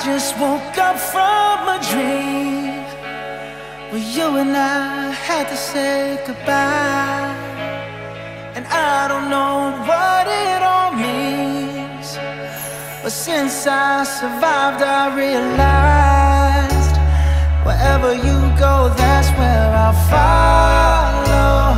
just woke up from a dream where you and I had to say goodbye. And I don't know what it all means, but since I survived I realized wherever you go, that's where I'll follow.